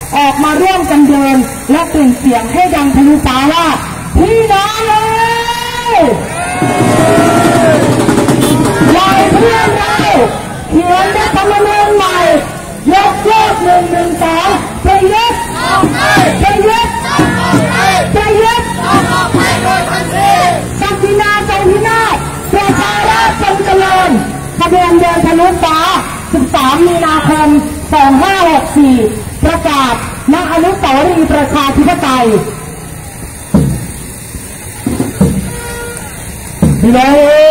ออกมาร่วมกันเดินและเปล่งเสียงให้ดังทะลุฟ้าว่าพี่น้องเลยปล่อยเพื่อนเราเขียนรัฐธรรมนูญใหม่ยกเลิก112จะยึดจะยึดจะยึดสันตินาจงพินาศประชาราษฎร์จงเจริญขบวนเดินทะลุฟ้า13 มีนาคม 2564ประกาศณอนุสาวรีย์ประชาธิปไตยพี่น้อง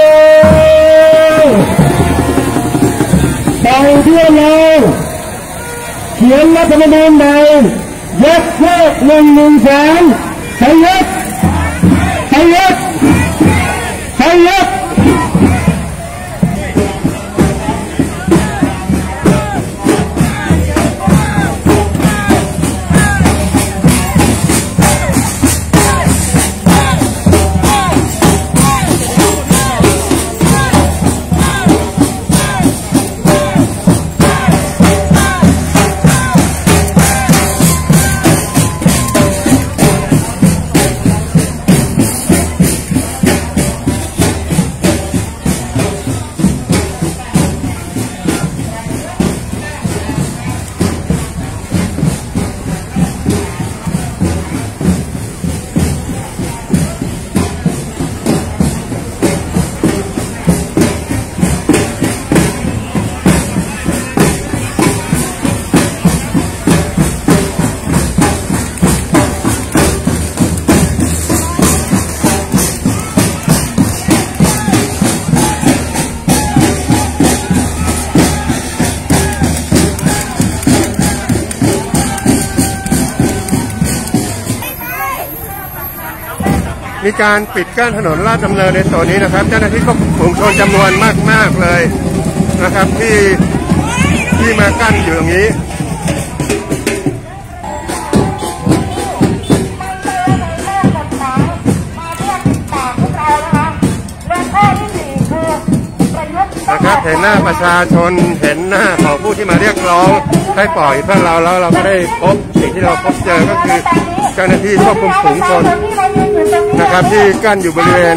ไปเที่ยวเลยเขียนรัฐธรรมนูญใหม่ยกเลิก112ให้ยึดให้ยึดให้ยึดมีการปิดกั้นถนนลาดดำเนินในโซนนี้นะครับเจ้าหน้าที่ควบคุมฝูงชนจำนวนมากๆเลยนะครับที่มากั้นอยู่ตรงนี้นะครับเห็นหน้าประชาชนเห็นหน้าของผู้ที่มาเรียกร้องให้ปล่อยเพื่อนเราแล้วเราก็ได้พบสิ่งที่เราพบเจอก็คือเจ้าหน้าที่ควบคุมฝูงชนนะครับที่กั้นอยู่บริเวณ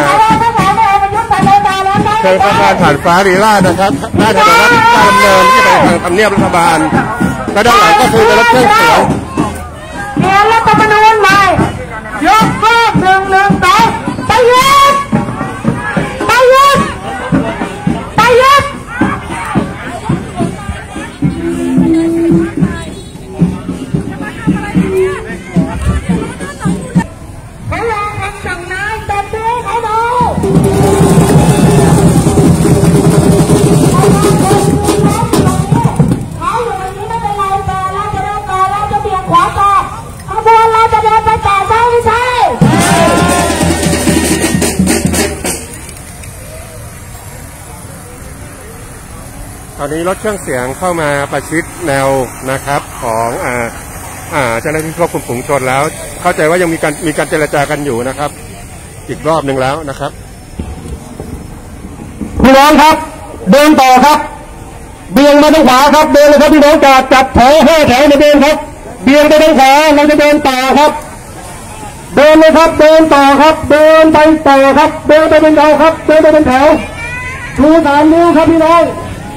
เชิงสะพานผ่านฟ้าลีลาศนะครับหน้าถนนราชดำเนินที่ไปทางทำเนียบรัฐบาลและด้านหลังก็คือรถเครื่องเสียงเขียนรัฐธรรมนูญใหม่ยกเลิก112ไปยึดไปยึดไปยึดเขาลองคำสั่งนายแต่ดูเขาดูเขาอยู่ตรงนี้ไม่เป็นไรแต่เราจะเดินต่อเราจะเบี่ยงขวาต่อขบวนเราจะเดินไปต่อใช่ไม่ใช่ตอนนี้รถเครื่องเสียงเข้ามาประชิดแนวนะครับของเจ้าหน้าที่ควบคุมฝูงชนแล้วเข้าใจว่ายังมีการเจรจากันอยู่นะครับอีกรอบหนึ่งแล้วนะครับพี่น้องครับเดินต่อครับเบี่ยงมาทางขวาครับเดินเลยครับพี่น้องจัดแถว5 แถวมาเดินครับเบี่ยงไปทางขวาเราจะเดินต่อครับเดินเลยครับเดินต่อครับเดินไปต่อครับเดินไปเป็นแถวครับเดินไปเป็นแถวชู3 นิ้วครับพี่น้อง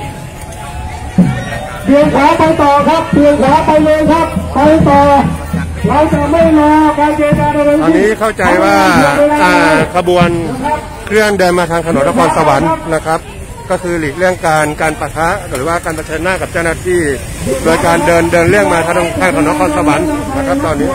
เบี่ยงขวาไปต่อครับเบี่ยงขวาไปเลยครับไปต่อเราจะไม่รอการเจรจาอะไรตอนนี้เข้าใจว่าขบวนเคลื่อนเดินมาทางถนนนครสวรรค์นะครับก็คือหลีกเลี่ยงการปะทะหรือว่าการเผชิญหน้ากับเจ้าหน้าที่โดยการเดินเลี่ยงมาทางถนนนครสวรรค์นะครับตอนนี้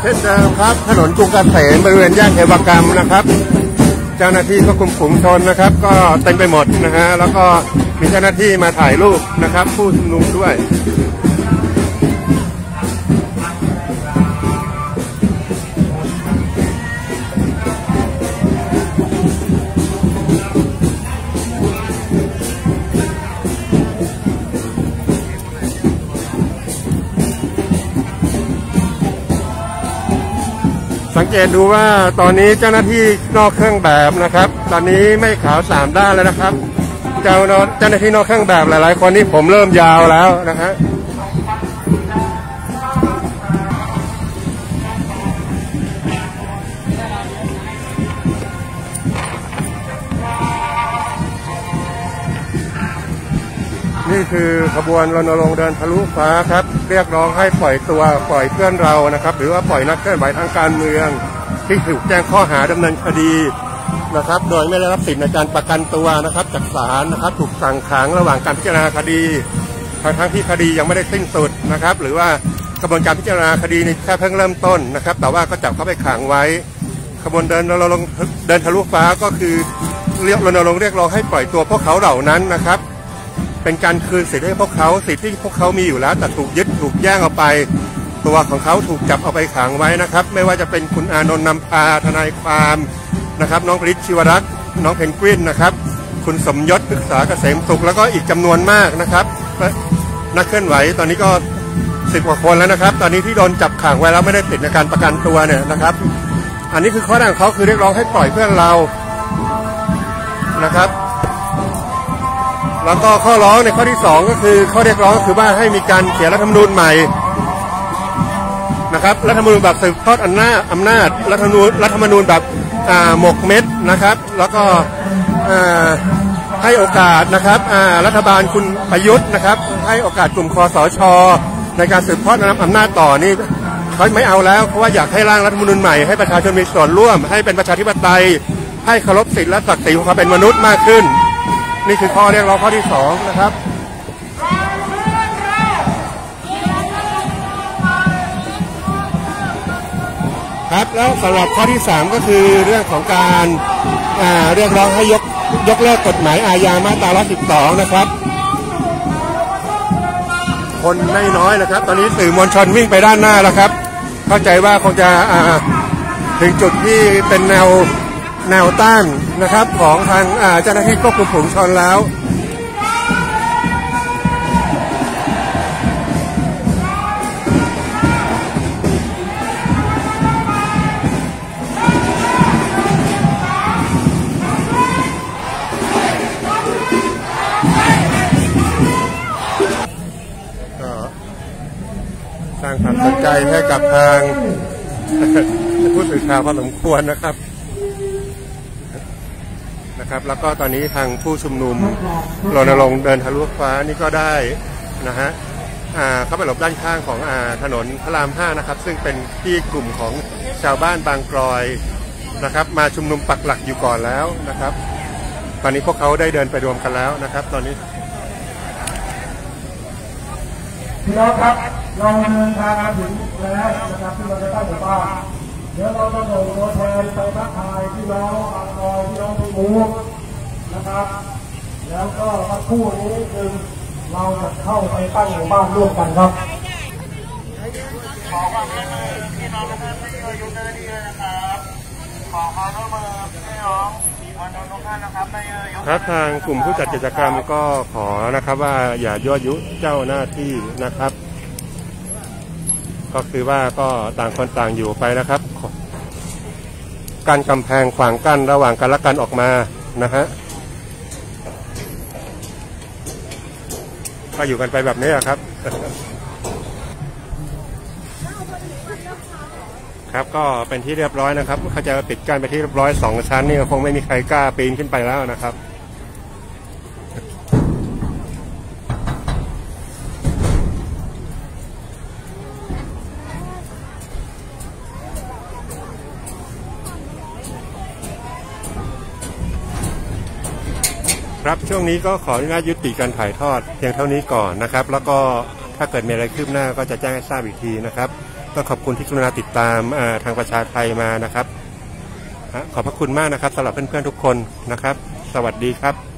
เช่นเดิมครับถนนกรุงเกษมบริเวณแยกเทวกรรมนะครับเจ้าหน้าที่ควบคุมฝูงชนนะครับก็เต็มไปหมดนะฮะแล้วก็มีเจ้าหน้าที่มาถ่ายรูปนะครับผู้ชุมนุมด้วยสังเกตดูว่าตอนนี้เจ้าหน้าที่นอกเครื่องแบบนะครับตอนนี้ไม่ขาว3ด้านแล้วนะครับเจ้าหน้าที่นอกเครื่องแบบหลายๆคนนี่ผมเริ่มยาวแล้วนะฮะนี่คือขบวนรณรงค์เดินทะลุฟ้าครับเรียกร้องให้ปล่อยเพื่อนเรานะครับหรือว่าปล่อยนักเคลื่อนไหวทางการเมืองที่ถูกแจ้งข้อหาดำเนินคดีนะครับโดยไม่ได้รับสิทธิในการประกันตัวนะครับจากศาลนะครับถูกสั่งขังระหว่างการพิจารณาคดีทั้งที่คดียังไม่ได้สิ้นสุดนะครับหรือว่ากระบวนการพิจารณาคดีนี่แค่เพิ่งเริ่มต้นนะครับแต่ว่าก็จับเข้าไปขังไว้ขบวนเดินทะลุฟ้าก็คือรณรงค์เรียกร้องให้ปล่อยตัวพวกเขาเหล่านั้นนะครับเป็นการคืนสิทธิให้พวกเขาสิทธิที่พวกเขามีอยู่แล้วแต่ถูกยึดถูกแย่งเอาไปตัวของเขาถูกจับเอาไปขังไว้นะครับไม่ว่าจะเป็นคุณอานนท์นำพาทนายความนะครับน้องพริชชิวรักษ์น้องเพนกวินนะครับคุณสมยศพฤกษาเกษมสุขแล้วก็อีกจำนวนมากนะครับนักเคลื่อนไหวตอนนี้ก็10 กว่าคนแล้วนะครับตอนนี้ที่โดนจับขังไว้แล้วไม่ได้ติดในการประกันตัวเนี่ยนะครับอันนี้คือข้ออ้างของเขาคือเรียกร้องให้ปล่อยเพื่อนเรานะครับแล้วก็ข้อร้องในข้อที่2ก็คือข้อเรียกร้องก็คือว่าให้มีการเขียนรัฐธรรมนูญใหม่นะครับรัฐธรรมนูญแบบสืบทอดอำนาจรัฐธรรมนูญแบบหมกเม็ดนะครับแล้วก็ให้โอกาสนะครับรัฐบาลคุณประยุทธ์นะครับให้โอกาสกลุ่มคสช.ในการสืบทอดอำนาจต่อนี่เขาไม่เอาแล้วเพราะว่าอยากให้ร่างรัฐธรรมนูญใหม่ให้ประชาชนมีส่วนร่วมให้เป็นประชาธิปไตยให้เคารพสิทธิและศักดิ์ศรีของความเป็นมนุษย์มากขึ้นนี่คือข้อเรียกร้องข้อที่2นะครับครับแล้วสำหรับข้อที่3ก็คือเรื่องของการเรียกร้องให้ยกเลิกกฎหมายอาญามาตรา112นะครับคนไม่น้อยนะครับตอนนี้สื่อมวลชนวิ่งไปด้านหน้าแล้วครับเข้าใจว่าคงจะถึงจุดที่เป็นแนวต้านนะครับของทางเจ้าหน้าที่ควบคุมฝูงชนแล้วสร้างความสนใจให้กับทางผู้สื่อข่าวพอสมควรนะครับแล้วก็ตอนนี้ทางผู้ชุมนุมรณรงค์เดินทะลุฟ้านี่ก็ได้นะฮะเข้าไปหลบด้านข้างของถนนพระราม 5นะครับซึ่งเป็นที่กลุ่มของชาวบ้านบางกรอยนะครับมาชุมนุมปักหลักอยู่ก่อนแล้วนะครับตอนนี้พวกเขาได้เดินไปรวมกันแล้วนะครับตอนนี้พี่น้องครับเราเดินทางมาถึงแล้วนะครับที่เราจะตั้งหมู่บ้านเดี๋ยวเราจะส่งตัวแทนไปทักทายพี่น้องบางกรอยพี่น้องพิบูลนะครับแล้วก็สักครู่นี้คือเราจะเข้าไปตั้งหมู่บ้านร่วมกันครับขอความร่วมมือพี่น้องทุกท่านที่อยู่ในที่นี้นะครับขอความร่วมมือพี่น้องวันทุกท่านนะครับครับทางกลุ่มผู้จัดกิจกรรมก็ขอนะครับว่าอย่ายั่วยุเจ้าหน้าที่นะครับก็คือว่าก็ต่างคนต่างอยู่ไปนะครับการกำแพงขวางกั้นระหว่างกันและกันออกมานะฮะก็อยู่กันไปแบบนี้ครับครับก็เป็นที่เรียบร้อยนะครับเขาจะปิดกั้นไปที่เรียบร้อย2 ชั้นนี่คงไม่มีใครกล้าปีนขึ้นไปแล้วนะครับครับช่วงนี้ก็ขออนุญาตยุติการถ่ายทอดเพียงเท่านี้ก่อนนะครับแล้วก็ถ้าเกิดมีอะไรคืบหน้าก็จะแจ้งให้ทราบอีกทีนะครับต้องขอบคุณที่กรุณาติดตามทางประชาไทมานะครับขอบพระคุณมากนะครับสำหรับเพื่อนๆทุกคนนะครับสวัสดีครับ